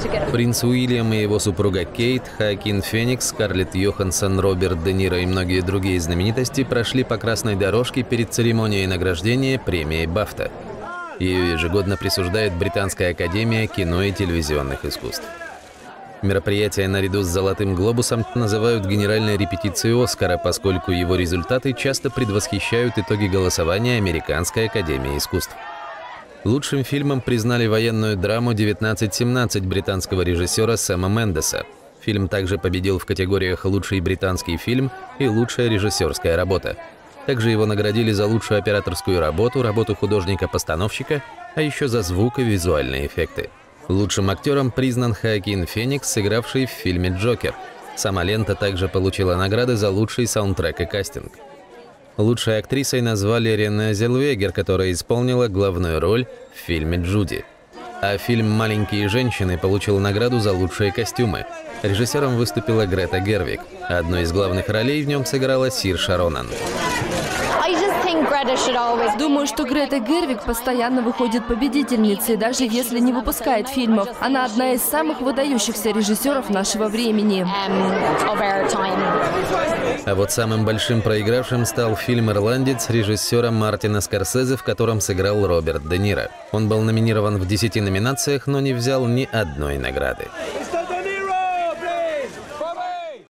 Принц Уильям и его супруга Кейт, Хоакин Феникс, Скарлетт Йоханссон, Роберт Де Ниро и многие другие знаменитости прошли по красной дорожке перед церемонией награждения премии «Бафта». Ее ежегодно присуждает Британская академия кино и телевизионных искусств. Мероприятие наряду с «Золотым глобусом» называют генеральной репетицией «Оскара», поскольку его результаты часто предвосхищают итоги голосования Американской академии искусств. Лучшим фильмом признали военную драму «1917» британского режиссера Сэма Мендеса. Фильм также победил в категориях «Лучший британский фильм» и «Лучшая режиссерская работа». Также его наградили за лучшую операторскую работу, работу художника-постановщика, а еще за звук и визуальные эффекты. Лучшим актером признан Хоакин Феникс, сыгравший в фильме «Джокер». Сама лента также получила награды за лучший саундтрек и кастинг. Лучшей актрисой назвали Рене Зелвегер, которая исполнила главную роль в фильме «Джуди». А фильм «Маленькие женщины» получил награду за лучшие костюмы. Режиссером выступила Грета Гервиг, а одной из главных ролей в нем сыграла Сирша Ронан. Думаю, что Грета Гервиг постоянно выходит победительницей, даже если не выпускает фильмов. Она одна из самых выдающихся режиссеров нашего времени. А вот самым большим проигравшим стал фильм «Ирландец» режиссера Мартина Скорсезе, в котором сыграл Роберт Де Ниро. Он был номинирован в 10 номинациях, но не взял ни одной награды.